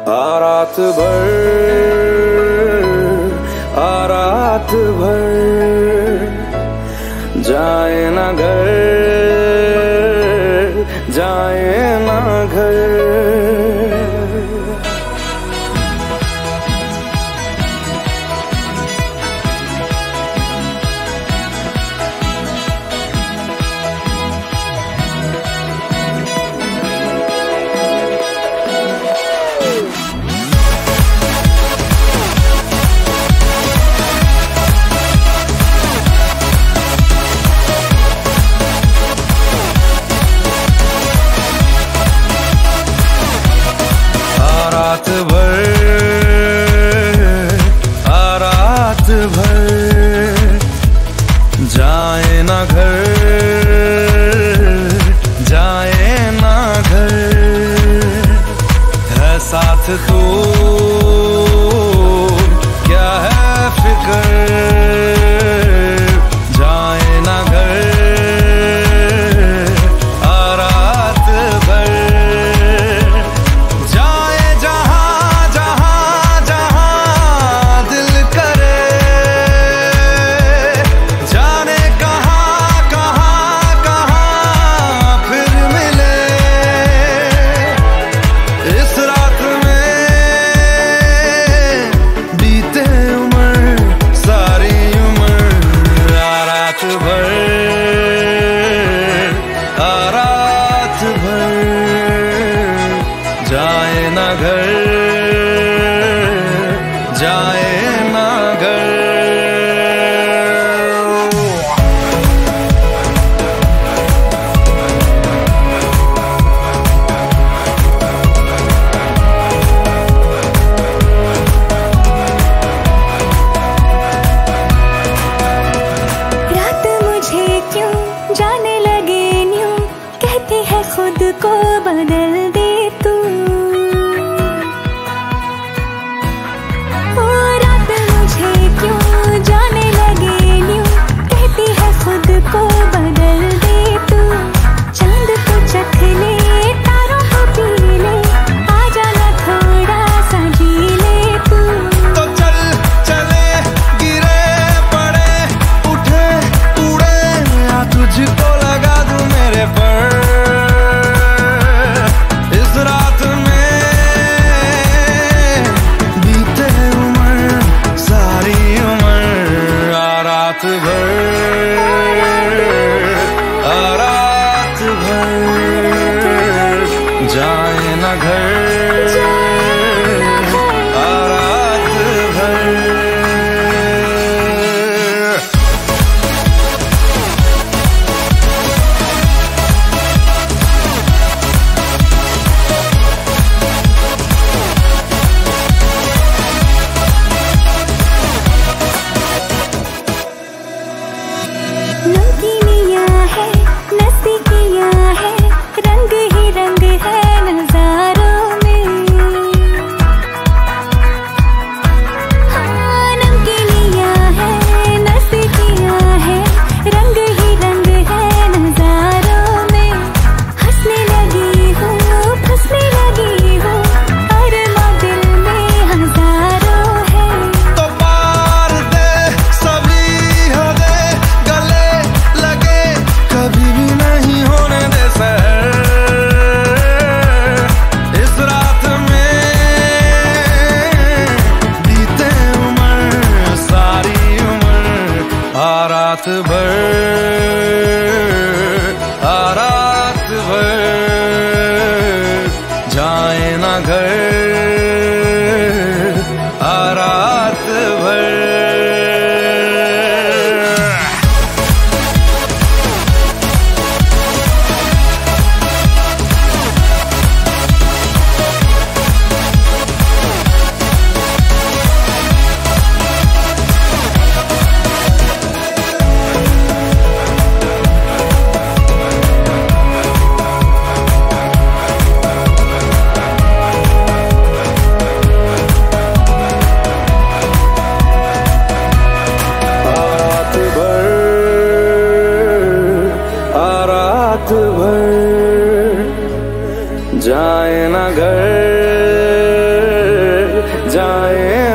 रात भर, रात भर, जाए ना घर, जाए ना घर। रात भर, रात भर, जाए ना घर, जाए ना घर। है साथ तो क्या है फिक्र, जाए ना घर, रात भर। रात भर, जाए ना घर, जाए ना घर। रात मुझे क्यों जाने लगे न्यूं, कहती है खुद को बदल दे तू। ओ रात मुझे क्यों जाने लगे न्यूं, कहती है खुद को बदल दे तू। चांद को चख ले, तारों को पी ले, आ जाना थोड़ा सा जी ले तू। तो चल चले, गिरे पड़े, उठे उड़े, या तुझको लगा दूं मेरे पर। इस रात में बीते उम्र, सारी उम्र। रात भर, रात भर, जाए ना घर, रात भर। नमकीनियाँ है, नज़दीकियाँ है, रंग ही रंग है नज़ारों में। हाँ, नमकीनियाँ है, नज़दीकियाँ है, रंग ही रंग है नज़ारों में। हंसने लगी हूँ, फंसने लगी हूँ, और दिल में हजारों है। तो पार दे सभी हदे, गले लगे, कभी भी नहीं होने दे सहर। इस रात में बीते उम्र, सारी उम्र। रात भर, रात भर, जाए ना घर, रात भर। जाए ना घर। जाए